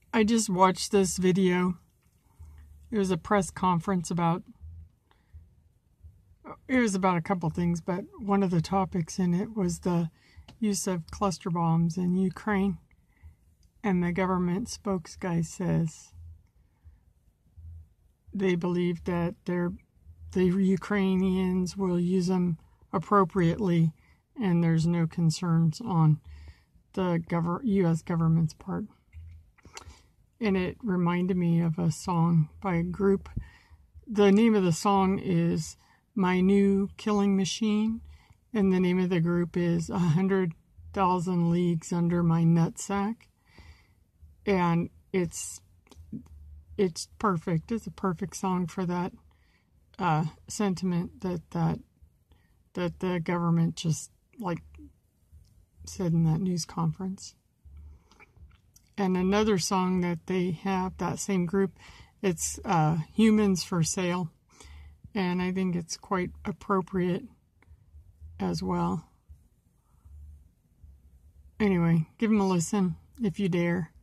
I just watched this video. It was a press conference about a couple things, but one of the topics in it was the use of cluster bombs in Ukraine. And the government spokesguy says they believe that the Ukrainians will use them appropriately, and there's no concerns on the U.S. government's part. And it reminded me of a song by a group. The name of the song is My New Killing Machine, and the name of the group is 100,000 Leagues Under My Nutsack. And it's perfect. It's a perfect song for that sentiment that the government just said in that news conference. And another song that they have, that same group, it's Humans for Sale. And I think it's quite appropriate as well. Anyway, give them a listen if you dare.